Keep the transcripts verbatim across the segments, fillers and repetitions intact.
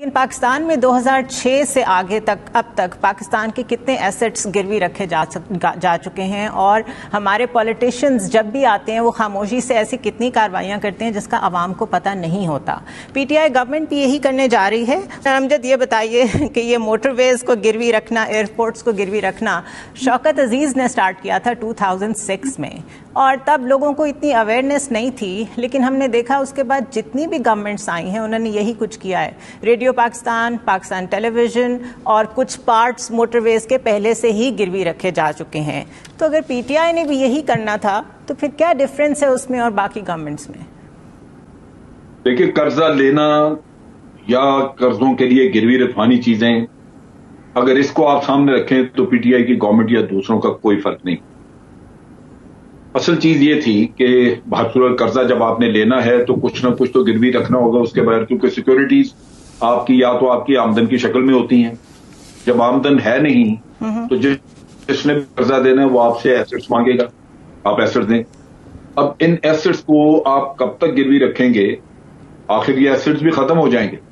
لیکن پاکستان میں دو ہزار چھ سے آگے تک اب تک پاکستان کے کتنے ایسٹس گروی رکھے جا جا چکے ہیں، اور ہمارے پولیٹیشنز جب بھی آتے ہیں وہ خاموشی سے ایسی کتنی کارروائیاں کرتے ہیں جس کا عوام کو پتہ نہیں ہوتا۔ پی ٹی آئی گورنمنٹ بھی یہی کرنے جا رہی ہے۔ امجد، یہ بتائیے کہ یہ موٹر ویز کو گروی رکھنا، ایئرپورٹس کو گروی رکھنا شوکت عزیز نے سٹارٹ کیا تھا دو ہزار چھ میں، اور تب لوگوں کو اتنی اویئرنیس نہیں تھی، لیکن ہم نے دیکھا اس کے بعد جتنی بھی گورنمنٹس آئی ہیں انہوں نے یہی کچھ کیا ہے۔ Radio Pakistan, Pakistan television اور کچھ پارٹس موٹر ویز کے پہلے سے ہی گروی رکھے جا چکے ہیں۔ تو اگر پی ٹی آئی نے بھی یہی کرنا تھا تو پھر کیا ڈفرینس ہے اس میں اور باقی گورنمنٹس میں؟ دیکھیے، قرضہ لینا یا قرضوں کے لیے گروی رکھوانی چیزیں اگر اس کو آپ سامنے رکھیں تو پی ٹی آئی کی گورنمنٹ یا دوسروں کا کوئی فرق نہیں۔ اصل چیز یہ تھی کہ بہت قرضہ جب آپ نے لینا ہے تو کچھ نہ کچھ تو گروی رکھنا ہوگا اس کے بغیر، کیونکہ سیکورٹیز آپ کی یا تو آپ کی آمدن کی شکل میں ہوتی ہیں۔ جب آمدن ہے نہیں تو جس نے قرضہ دینا ہے وہ آپ سے ایسٹس مانگے گا، آپ ایسٹ دیں۔ اب ان ایسٹس کو آپ کب تک گروی رکھیں گے؟ آخر یہ ایسٹس بھی ختم ہو جائیں گے۔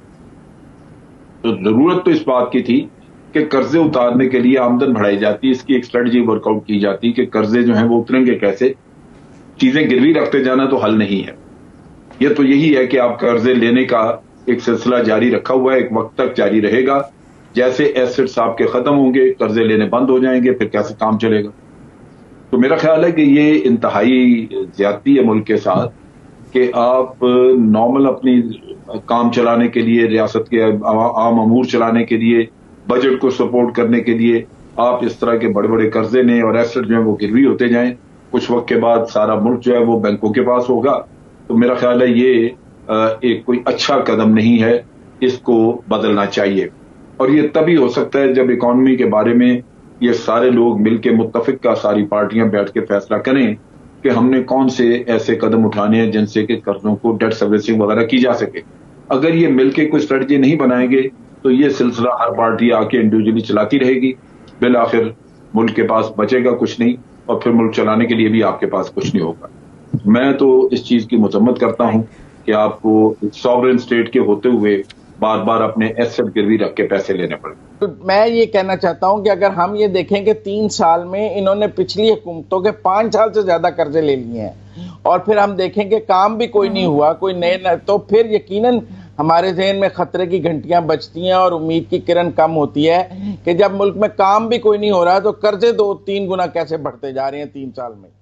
تو ضرورت تو اس بات کی تھی کہ قرضے اتارنے کے لیے آمدن بڑھائی جاتی، اس کی ایک اسٹریٹجی ورک آؤٹ کی جاتی کہ قرضے جو ہیں وہ اتریں گے کیسے۔ چیزیں گروی رکھتے جانا تو حل نہیں ہے۔ یہ تو یہی ہے کہ آپ قرضے لینے کا ایک سلسلہ جاری رکھا ہوا ہے، ایک وقت تک جاری رہے گا۔ جیسے ایسٹس آپ کے ختم ہوں گے، قرضے لینے بند ہو جائیں گے، پھر کیسے کام چلے گا؟ تو میرا خیال ہے کہ یہ انتہائی زیادتی ہے ملک کے ساتھ کہ آپ نارمل اپنی کام چلانے کے لیے، ریاست کے عام امور چلانے کے لیے، بجٹ کو سپورٹ کرنے کے لیے آپ اس طرح کے بڑے بڑے قرضے لیں اور ایسٹ جو ہیں وہ گروی ہوتے جائیں۔ کچھ وقت کے بعد سارا ملک جو ہے وہ بینکوں کے پاس ہوگا۔ تو میرا خیال ہے یہ ایک کوئی اچھا قدم نہیں ہے، اس کو بدلنا چاہیے۔ اور یہ تبھی ہو سکتا ہے جب اکانومی کے بارے میں یہ سارے لوگ مل کے متفق کا ساری پارٹیاں بیٹھ کے فیصلہ کریں کہ ہم نے کون سے ایسے قدم اٹھانے ہیں جن سے کہ قرضوں کو ڈیٹ سروسنگ وغیرہ کی جا سکے۔ اگر یہ مل کے کوئی اسٹریٹجی نہیں بنائیں گے تو یہ سلسلہ ہر پارٹی آ کے انڈیویجلی چلاتی رہے گی، بالآخر ملک کے پاس بچے گا کچھ نہیں، اور پھر ملک چلانے کے لیے بھی آپ کے پاس کچھ نہیں ہوگا۔ میں تو اس چیز کی مذمت کرتا ہوں کہ آپ کو ساورن اسٹیٹ کے ہوتے ہوئے بار بار اپنے ایسٹ گروی رکھ کے پیسے لینے پڑے۔ میں یہ کہنا چاہتا ہوں کہ اگر ہم یہ دیکھیں کہ تین سال میں انہوں نے پچھلی حکومتوں کے پانچ سال سے زیادہ قرضے لے لیے ہیں، اور پھر ہم دیکھیں کہ کام بھی کوئی نہیں ہوا، کوئی نئے نہ، تو پھر یقیناً ہمارے ذہن میں خطرے کی گھنٹیاں بجتی ہیں اور امید کی کرن کم ہوتی ہے کہ جب ملک میں کام بھی کوئی نہیں ہو رہا تو قرضے دو تین گنا کیسے بڑھتے جا رہے ہیں تین سال میں۔